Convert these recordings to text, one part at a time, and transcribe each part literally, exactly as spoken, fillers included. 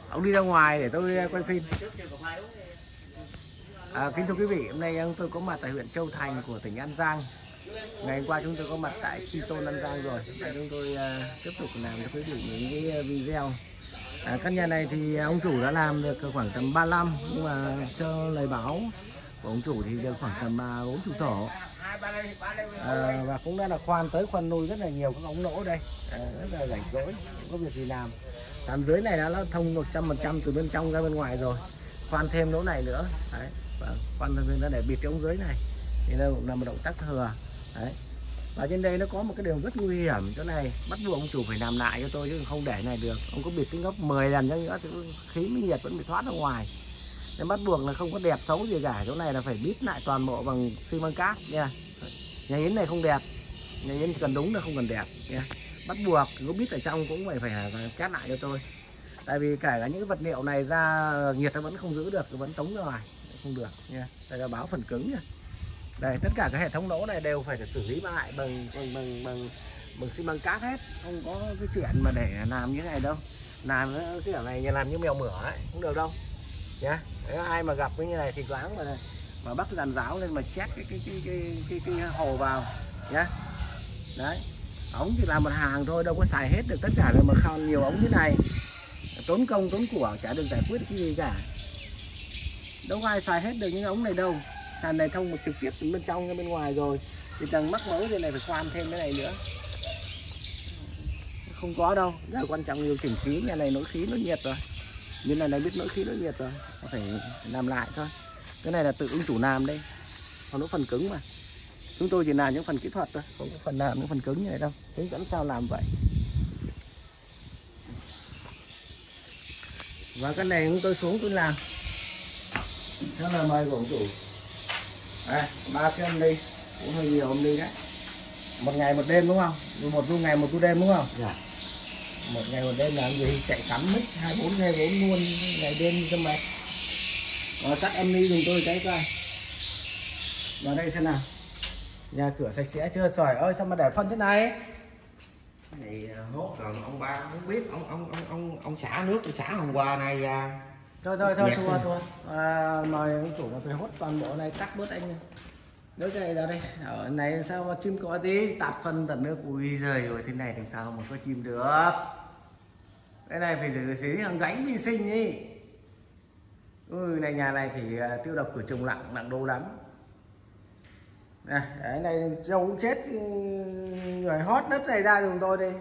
Ông đi ra ngoài để tôi quay phim. À, kính thưa quý vị, hôm nay tôi có mặt tại huyện Châu Thành của tỉnh An Giang. Ngày hôm qua chúng tôi có mặt tại Tri Tôn An Giang rồi. Để chúng tôi uh, tiếp tục làm cho quý vị những cái video. À, căn nhà này thì ông chủ đã làm được khoảng tầm ba mươi lăm, nhưng mà cho lời báo của ông chủ thì được khoảng tầm bốn chục thổ. À, và cũng đã là khoan tới khoan nuôi rất là nhiều các ống nỗ đây, à, rất là rảnh rỗi, không có việc gì làm. Tạm dưới này đã nó thông một trăm phần trăm từ bên trong ra bên ngoài rồi, khoan thêm lỗ này nữa. Đấy, và khoan thêm ra để bịt cái ống dưới này thì đây cũng là một động tác thừa. Đấy. Và trên đây nó có một cái điều rất nguy hiểm chỗ này, bắt buộc ông chủ phải làm lại cho tôi chứ không để này được. Ông có bịt cái gốc mười lần nữa thì khí mới nhiệt vẫn bị thoát ra ngoài, nên bắt buộc là không có đẹp xấu gì cả. Chỗ này là phải bít lại toàn bộ bằng xi măng cát nha. Nhà yến này không đẹp, nhà yến cần đúng là không cần đẹp nha. Bắt buộc có bít ở trong cũng phải phải cát lại cho tôi, tại vì kể cả những cái vật liệu này ra nhiệt nó vẫn không giữ được, nó vẫn tống ra ngoài không được nha. Đây là báo phần cứng nha. Đây, tất cả các hệ thống lỗ này đều phải được xử lý lại bằng bằng bằng bằng, bằng xi măng cát hết, không có cái chuyện mà để làm như thế này đâu. Làm cái kiểu này như làm như mèo mửa ấy, không được đâu nhá. Nếu ai mà gặp cái như này thì đoán mà mà bắt dàn giáo lên mà chét cái cái cái cái cái, cái, cái hồ vào nhá. Đấy, ống chỉ làm một hàng thôi, đâu có xài hết được tất cả rồi mà khao nhiều ống như này, tốn công tốn của, chả được giải quyết cái gì cả. Đâu có ai xài hết được những ống này đâu. Sàn này thông một trực tiếp từ bên trong ra bên ngoài rồi, thì tầng mắc mới đây này phải khoan thêm cái này nữa, không có đâu. Giờ quan trọng điều chỉnh khí, nhà này nối khí nó nhiệt rồi, như này này biết nối khí nó nhiệt rồi, phải làm lại thôi. Cái này là tự ứng chủ làm đây, còn nó phần cứng mà chúng tôi chỉ làm những phần kỹ thuật thôi, không có phần làm những phần cứng như này đâu. Hướng dẫn sao làm vậy. Và cái này chúng tôi xuống tôi làm. Đó là mời của ông chủ. À, ba cái âm đi cũng hơi nhiều âm đi đấy. Một ngày một đêm đúng không? Một du ngày một du đêm đúng không? Dạ. Một ngày một đêm làm gì? Chạy cắm mic hai mươi bốn hai mươi bốn luôn, ngày đêm cho mệt. Rồi tắt âm đi dùng tôi cái coi. Vào đây xem nào. Nhà cửa sạch sẽ chưa? Sỏi ơi sao mà để phân thế này? Này hốt rồi ông ba không biết, ông ông ông ông ông xả nước xả hôm qua này à. Thôi thôi thôi thua thua. À, mời ông chủ là phải hốt toàn bộ này, cắt bớt anh. Đối cái này ra đây. Ở này sao mà chim có gì? Tạt phân tạt nước. Ui giời ơi, thế này thì sao mà có chim được? Cái này phải xử lý hàng rãnh vi sinh đi. Ui này, nhà này thì uh, tiêu độc khử trùng nặng nặng đô lắm. Này, cái này trâu cũng chết, người hót đất này ra dùng tôi đi.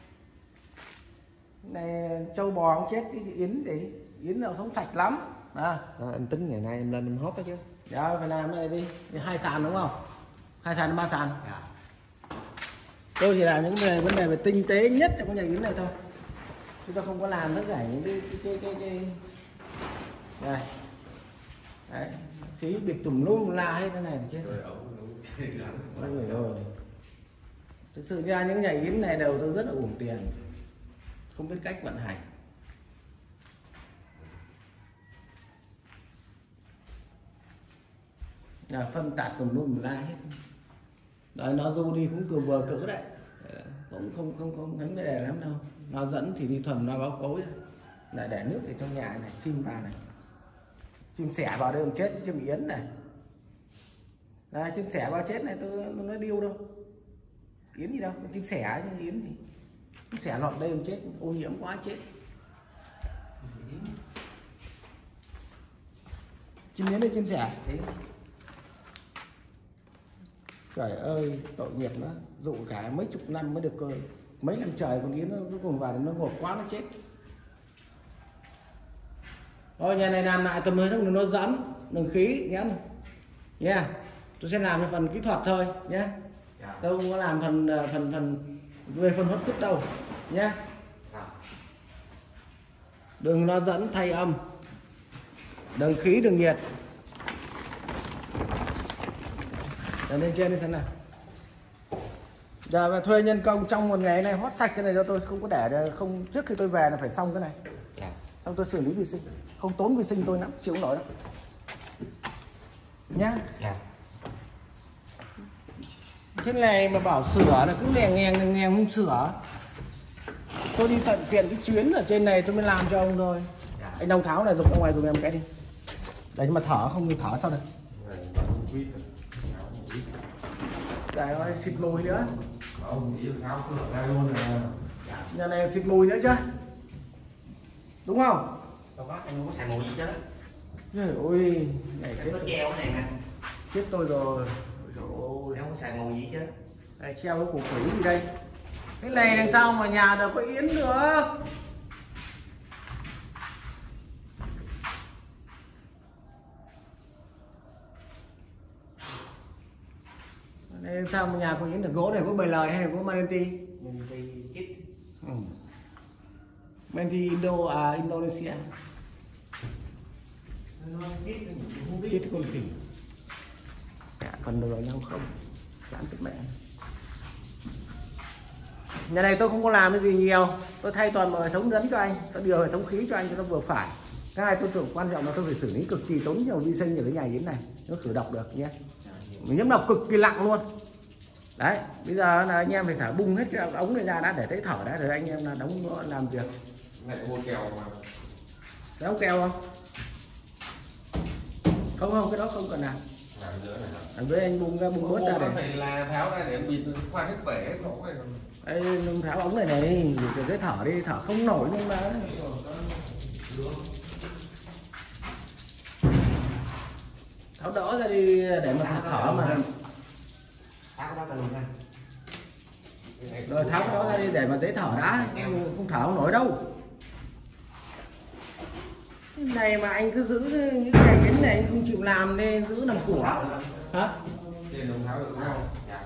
Này trâu bò cũng chết, cái yến thì yến nào sống sạch lắm. À. À, em tính ngày nay em lên em hót đó chứ. Dạ phải làm cái này đi. Hai sàn đúng không? Hai sàn ba sàn. Dạ. Tôi chỉ làm những vấn đề vấn đề về tinh tế nhất trong cái nhà yến này thôi. Chúng ta không có làm tất cả những cái cái cái cái, cái... Đây. Đấy, khí bịt tùm lum la hết thế này chứ. Ôi ôi. Thực sự ra những nhà yến này đều tôi rất là uổng tiền, không biết cách vận hành. Là phân tạt tùm lum la hết. Đấy, nó du đi cũng vừa vừa cỡ đấy, cũng không không không đánh cái đề lắm đâu. Nó dẫn thì đi thuần nó báo cối, lại để nước ở trong nhà này, chim vào này, chim sẻ vào đây không chết, chim yến này. Đây, chim sẻ vào chết này tôi nó điêu đâu, yến gì đâu, chim sẻ chứ yến gì. Chim sẻ lọt đây không chết, ô nhiễm quá chết. Chim yến đây chim sẻ thế. Trời ơi, tội nghiệp nó, dụ cả mấy chục năm mới được cơ, mấy năm trời còn yến nó cuối cùng vào nó ngột quá nó chết. Thôi nhà này làm lại tầm hơi thông nó dẫn đường khí nhé nha. Yeah. Tôi sẽ làm phần kỹ thuật thôi nhé. Yeah. Tôi không có làm phần phần phần về phần hốt phút đâu nhé. Yeah. Đường nó dẫn thay âm, đường khí đường nhiệt. Để lên trên đi xem nào. Giờ mà thuê nhân công trong một ngày này hót sạch cái này cho tôi, không có để không, trước khi tôi về là phải xong cái này. Yeah. Xong tôi xử lý vi sinh, không tốn vi sinh tôi lắm, chịu nổi đâu nhá. Yeah. Thế này mà bảo sửa là cứ nghe nghe nghe không sửa. Tôi đi tận tiện cái chuyến ở trên này tôi mới làm cho ông thôi. anh Đông tháo này, dùng ra ngoài dùng em cái đi. Đấy, nhưng mà thở không thì thở sao được. Trời ơi, xịt mùi nữa. Nhà này xịt mùi nữa chứ, đúng không? Đâu có, anh không có xài mùi gì chứ. Trời ơi, này Chết nó treo cái này nè. chết tôi rồi. Trời ơi, không có xài mùi gì chứ. Đây, treo cái củ quỷ gì đây? Cái này làm sao mà nhà đâu có yến được. Đây sao mà nhà có yến được, gỗ này có bầy lời hay là có Manenti? Manenti chip. Ừ. Manenti Indo à Indonesia. Chết con khỉ. Cả còn lừa nhau không? Chán chết mẹ. Nhà này tôi không có làm cái gì nhiều, tôi thay toàn bộ hệ thống dẫn cho anh, tôi điều hệ thống khí cho anh cho nó vừa phải. Cái hai tôi tưởng quan trọng là tôi phải xử lý cực kỳ tốn nhiều vi sinh ở cái nhà yến này, nó khử độc được nhé. Mình nhiễm độc cực kỳ nặng luôn. Đấy, bây giờ là anh em phải thả bung hết cái ống này ra đã để thấy thở đã, rồi anh em là đóng làm việc. Này mua kèo mà. Cái ống keo không? Không không, cái đó không cần làm. Làm nữa này. Đằng dưới anh bung ra bung bớt ra để. Phải là tháo ra để bịt khoan hết bể hết nổ này. Đây, tháo ống này này, để cái thở đi, thở không nổi nhưng mà. Tháo đỡ ra đi để mà thở mà. Tháo cái đó ra luôn nha. Rồi tháo cái đó ra đi để mà dễ thở đã, không thở không nổi đâu. Cái này mà anh cứ giữ những cái cái này anh không chịu làm nên giữ làm của. Hả? Trên đồng tháo được không? Dạ.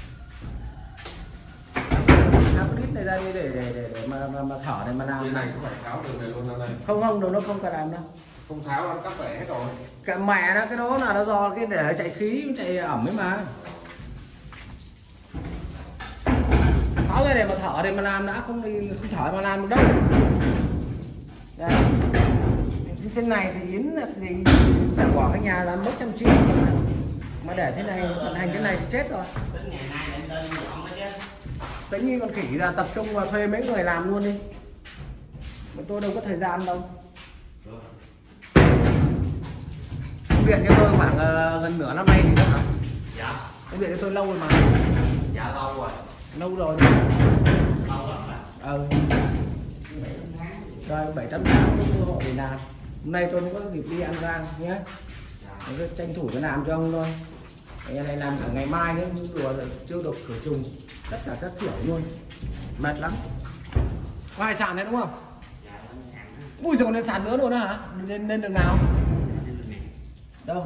Tháo cái đít này ra đi để để để, để mà, mà mà thở này mà làm. Cái này cũng phải tháo đường này luôn đây. Không không, đâu nó không cần làm đâu. Không tháo nó cắt bể hết rồi. Cái mẹ nó, cái đó là nó do cái để chạy khí chạy ẩm ấy mà. Tháo ra để mà thở để mà làm đã, không thì không thở mà làm được đâu. Đây. Trên này thì yến thì phải bỏ cái nhà là mất trăm triệu mà. Mà để thế này vận hành thế này thì chết rồi. Tính ngày nay anh lên dọn đó chứ. Tính như con khỉ là tập trung vào thuê mấy người làm luôn đi. Mà tôi đâu có thời gian đâu. Điện cho tôi khoảng uh, gần nửa năm nay thì đó hả? Dạ. Công điện cho tôi lâu rồi mà. Dạ lâu rồi. Lâu rồi. Lâu lắm mà. Ờ. Rồi bảy tám tháng họ về làm. Hôm nay tôi mới có dịp đi An Giang nhé. Tôi tranh thủ tôi làm cho ông thôi. Cái này làm cả ngày mai nữa, đùa rồi tiêu độc khử trùng tất cả các kiểu luôn. Mệt lắm. Có hai sàn đấy đúng không? Dạ, lên sàn. Ui rồi còn lên sàn nữa luôn đó hả? Lên lên đường nào? Đâu?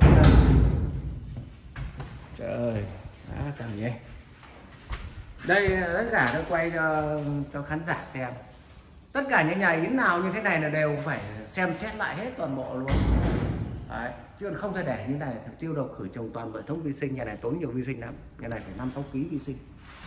Trời ơi, đã càng nhé. Đây tất cả tôi quay cho cho khán giả xem. Tất cả những nhà yến nào như thế này là đều phải xem xét lại hết toàn bộ luôn. Đấy, chứ còn không thể để như này, phải tiêu độc khử trùng toàn bộ hệ thống vi sinh. Nhà này tốn nhiều vi sinh lắm, nhà này phải năm sáu ký vi sinh,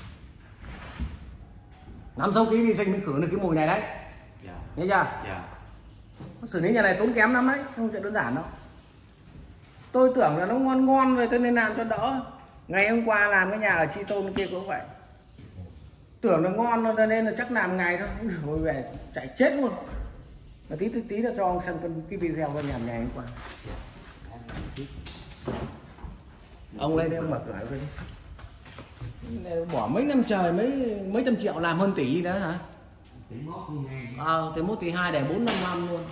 năm sáu ký vi sinh mới khử được cái mùi này đấy. Dạ. Nghe chưa? Dạ. Xử lý nhà này tốn kém lắm đấy, không chuyện đơn giản đâu. Tôi tưởng là nó ngon ngon rồi tôi nên làm cho đỡ. Ngày hôm qua làm cái nhà ở Chi Tôn kia cũng vậy, tưởng là ngon rồi nên là chắc làm ngày thôi, rồi về chạy chết luôn. Và tí tí tí là cho ông xem cái video của nhà ngày hôm qua. Ông lên đây ông mở cửa lại đi. Bỏ mấy năm trời mấy mấy trăm triệu làm hơn tỷ nữa hả? Tỷ mốt tỷ hai. Ờ, tỷ mốt tỷ hai để bốn năm năm luôn.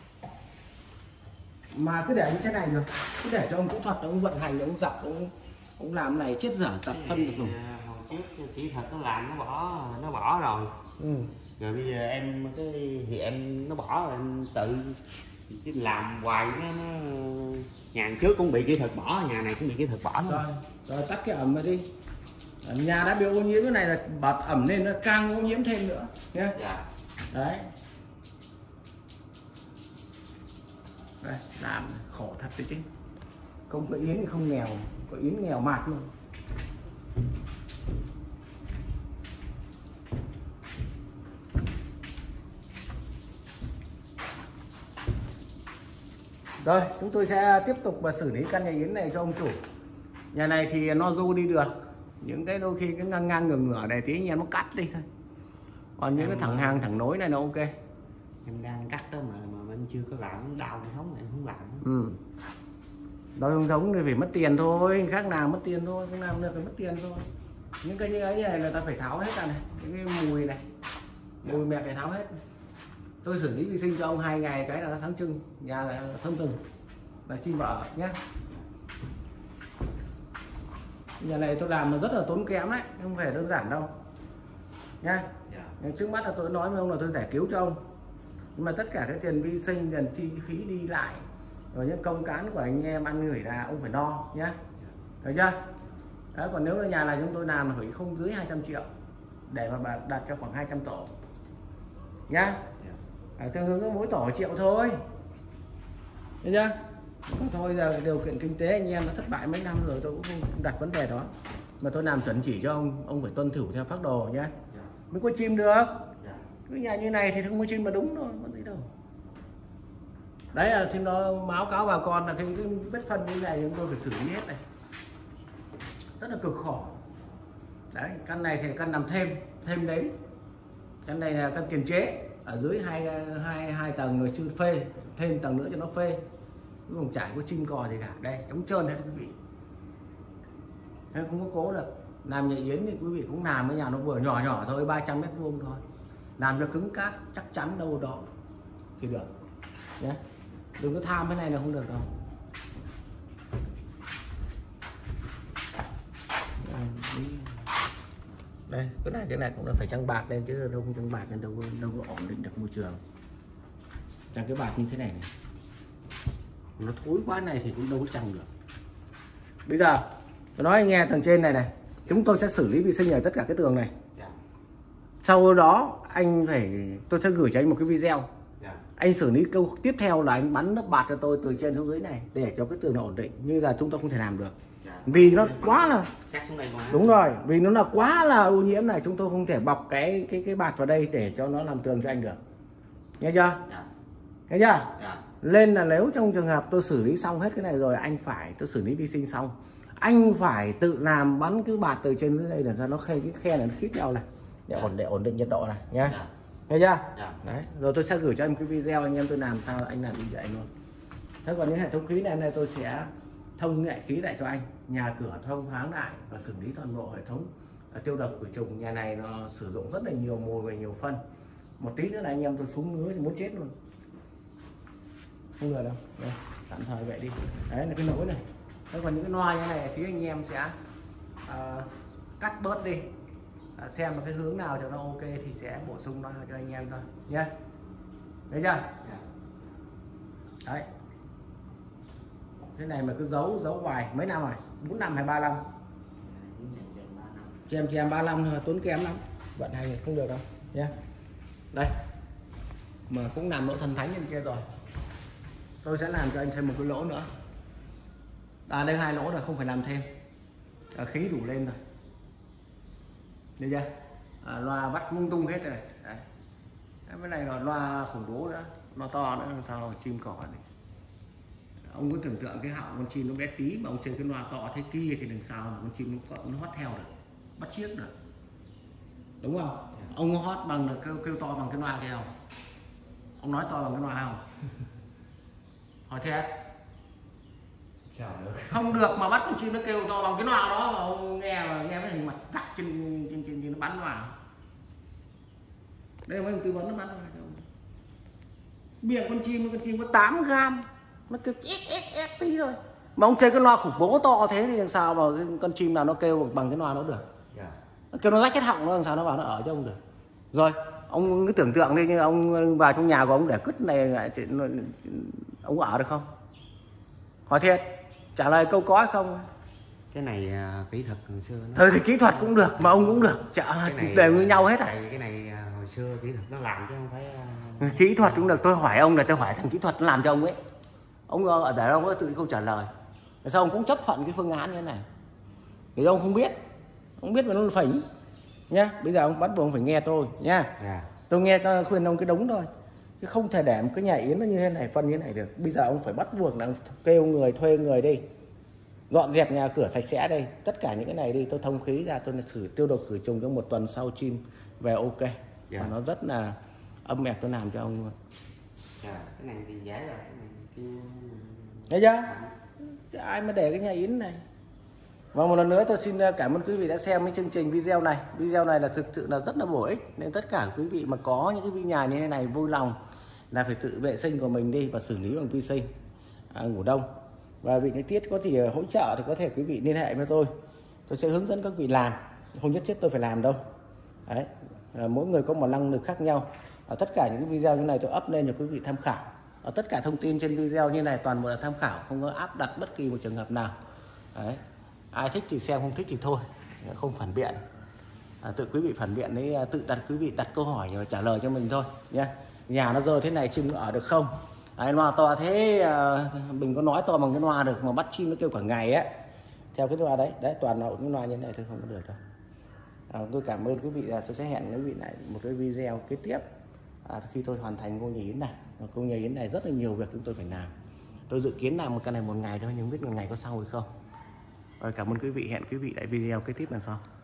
Mà cứ để như thế này được, cứ để cho ông kỹ thuật ông vận hành ông dập ông ông làm này chết dở tập phân được rồi. Hồi trước kỹ thuật nó làm nó bỏ nó bỏ rồi. Ừ. Rồi bây giờ em cái thì em nó bỏ rồi em tự chứ làm hoài nó, nó nhà trước cũng bị kỹ thuật bỏ, nhà này cũng bị kỹ thuật bỏ Rồi, rồi tắt cái ẩm này đi. Nhà đã bị ô nhiễm cái này là bật ẩm lên nó càng ô nhiễm thêm nữa nhé. Dạ. Đấy. Đây, làm khổ thật đấy chứ. Không có yến thì không nghèo, có yến nghèo mạt luôn. Rồi, chúng tôi sẽ tiếp tục và xử lý căn nhà yến này cho ông chủ. Nhà này thì nó du đi được. Những cái đôi khi cái ngang ngang ngửa ngửa này tí anh em nó cắt đi thôi. Còn những cái thẳng hàng thẳng nối này nó ok. Em đang cắt đó mà mà bên chưa có làm đau hệ thống này em không làm. Ừ. Đau hệ thống thì phải mất tiền thôi, khác nào mất tiền thôi, không làm được phải mất tiền thôi. Những cái như ấy này là ta phải tháo hết ra này, những cái mùi này, mùi mẹ phải tháo hết. Tôi xử lý vi sinh cho ông hai ngày cái là nó sáng trưng, nhà là thơm từng, là chim vợ nhé. Nhà này tôi làm là rất là tốn kém đấy, không phải đơn giản đâu nhá. Yeah. Trước mắt là tôi nói với ông là tôi giải cứu cho ông, nhưng mà tất cả cái tiền vi sinh, tiền chi phí đi lại, rồi những công cán của anh em ăn gửi là ông phải no nhá, được chưa? Đấy, còn nếu ở nhà này chúng tôi làm là phải không dưới hai trăm triệu để mà đạt cho khoảng hai trăm tổ nhá. Yeah. Tương ứng có mỗi tổ triệu thôi, được chưa? Thôi giờ điều kiện kinh tế anh em nó thất bại mấy năm rồi, tôi cũng không đặt vấn đề đó, mà tôi làm chuẩn chỉ cho ông, ông phải tuân thủ theo phác đồ nhé, mới có chim được. Cứ nhà như này thì không có chim mà đúng thôi, có gì đâu. Đấy là thì nó báo cáo bà con là cái, cái vết phân như này chúng tôi phải xử lý hết này, rất là cực khổ. Đấy, căn này thì căn nằm thêm thêm đến, căn này là căn tiền chế ở dưới hai hai hai tầng rồi chưa phê, thêm tầng nữa cho nó phê. Không trải có chim cò gì cả, đây trống trơn hết quý vị, không có cố được. Làm nhà yến thì quý vị cũng làm với nhà nó vừa nhỏ nhỏ thôi, ba trăm mét vuông thôi, làm cho cứng cáp chắc chắn đâu đó thì được nhé. Đừng có tham cái này là không được đâu. Đây cái này cái này cũng là phải trăng bạt lên chứ đâu không trăng bạt nên đâu đâu có ổn định được môi trường. Trăng cái bạt như thế này này, nó thối quá này thì cũng đâu có trăng được. Bây giờ tôi nói anh nghe, tầng trên này này chúng tôi sẽ xử lý vi sinh ở tất cả cái tường này. Yeah. Sau đó anh phải, tôi sẽ gửi cho anh một cái video. Yeah. Anh xử lý câu tiếp theo là anh bắn lớp bạt cho tôi từ trên xuống dưới này để cho cái tường nó ổn định, như là chúng tôi không thể làm được. Yeah. Vì nó quá là sát xuống đây quá. Đúng rồi, vì nó là quá là ô nhiễm này, chúng tôi không thể bọc cái cái cái bạt vào đây để cho nó làm tường cho anh được, nghe chưa? Yeah. Nghe chưa? Yeah. Nên là nếu trong trường hợp tôi xử lý xong hết cái này rồi, anh phải tôi xử lý vi sinh xong, anh phải tự làm bắn cái bạt từ trên dưới đây để cho nó khe, cái khe này nó khít nhau này để ổn để ổn định nhiệt độ này nhá. Yeah. Thấy chưa? Yeah. Đấy, rồi tôi sẽ gửi cho anh cái video anh em tôi làm sao anh làm như vậy luôn. Thế còn những hệ thống khí này này tôi sẽ thông nghệ khí lại cho anh, nhà cửa thông thoáng lại và xử lý toàn bộ hệ thống tiêu độc khử trùng. Nhà này nó sử dụng rất là nhiều mùi và nhiều phân, một tí nữa là anh em tôi xuống ngứa thì muốn chết luôn, không được đâu. Đây, tạm thời vậy đi. Đấy là cái nỗi này. Thế còn những cái loa như này thì anh em sẽ uh, cắt bớt đi, uh, xem cái hướng nào cho nó ok thì sẽ bổ sung loa cho anh em thôi nhé. Thấy chưa? Đấy. Cái này mà cứ giấu giấu hoài mấy năm rồi, bốn năm hay ba năm? Chèm chèm ba năm thôi, tốn kém lắm, vận hành không được đâu nhé. Đây, mà cũng nằm lỗ thần thánh trên kia rồi. Tôi sẽ làm cho anh thêm một cái lỗ nữa. À đây hai lỗ rồi, không phải làm thêm. À, khí đủ lên rồi. Được chưa? À, loa bắt lung tung hết rồi. Đấy. Cái này là loa khủng bố nữa, loa to nữa, sao chim cỏ này. Ông cứ tưởng tượng cái họng con chim nó bé tí mà ông chơi cái loa to thế kia thì đừng sao mà con chim nó, nó hót theo được, bắt chiếc được, đúng không? Ông hót bằng là kêu, kêu to bằng cái loa kia không? Ông nói to bằng cái loa không? Hỏi thiệt? Sao được? Không được mà bắt con chim nó kêu to bằng cái loa đó mà ông nghe mà nghe cái hình mặt cắt trên trên trên, trên nó bắn loa. Đây là mấy ông tư vấn nó bắn loa cho ông. Miệng con chim con chim có tám gram, nó kêu ép ép ép tí thôi. Mà ông chơi cái loa khủng bố to thế thì làm sao mà con chim nào nó kêu bằng cái loa nó được? Yeah. Nó kêu nó rách hết họng nó làm sao nó vào nó ở cho ông được. Rồi, ông cứ tưởng tượng đi, như ông vào trong nhà của ông để cứt này ông ở được không? Hỏi thiệt, trả lời câu có hay không? Cái này uh, kỹ thuật hồi xưa nó... Thời thì kỹ thuật cũng được mà ông cũng được, chả đều như nhau hết à? Cái này uh, hồi xưa kỹ thuật nó làm chứ không phải uh... kỹ thuật cũng được. Tôi hỏi ông là tôi hỏi thằng kỹ thuật nó làm cho ông ấy, ông ở để ông có tự câu trả lời. Tại sao ông cũng chấp thuận cái phương án như thế này? Thì ông không biết, ông biết mà nó phỉnh nhá. Bây giờ ông bắt buộc ông phải nghe tôi nhá. Yeah. Tôi nghe khuyên ông cái đúng thôi, chứ không thể để một cái nhà yến nó như thế này, phân như thế này được. Bây giờ ông phải bắt buộc là ông kêu người, thuê người đi dọn dẹp nhà cửa sạch sẽ đây, tất cả những cái này đi, tôi thông khí ra, tôi xử tiêu độc khử trùng trong một tuần sau chim về ok. Yeah. Và nó rất là âm ẹt, tôi làm cho ông luôn. Rồi, cái này thì dễ rồi, cái này kêu thấy chưa, ai mà để cái nhà yến này. Và một lần nữa tôi xin cảm ơn quý vị đã xem cái chương trình video này. Video này là thực sự là rất là bổ ích, nên tất cả quý vị mà có những cái nhà như thế này vui lòng là phải tự vệ sinh của mình đi và xử lý bằng vi sinh à, ngủ đông. Và vị cái tiết có thể hỗ trợ thì có thể quý vị liên hệ với tôi, tôi sẽ hướng dẫn các vị làm, không nhất thiết tôi phải làm đâu. Đấy, à, mỗi người có một năng lực khác nhau. À, tất cả những cái video như này tôi up lên cho quý vị tham khảo. À, tất cả thông tin trên video như này toàn bộ là tham khảo, không có áp đặt bất kỳ một trường hợp nào. Đấy, ai thích thì xem, không thích thì thôi, không phản biện. À, tự quý vị phản biện đấy, tự đặt quý vị đặt câu hỏi rồi trả lời cho mình thôi nhé. Nhà nó rơi thế này chim ở được không? À, loa to thế à, mình có nói to bằng cái loa được mà bắt chim nó kêu cả ngày á. Theo cái loa đấy, đấy toàn là cái loa như thế này thôi, không có được đâu. À, tôi cảm ơn quý vị, là tôi sẽ hẹn quý vị lại một cái video kế tiếp à, khi tôi hoàn thành ngôi nhà yến này. Ngôi nhà yến này rất là nhiều việc chúng tôi phải làm. Tôi dự kiến làm một cái này một ngày thôi, nhưng biết một ngày có xong hay không. Rồi, cảm ơn quý vị, hẹn quý vị lại video kế tiếp lần sau.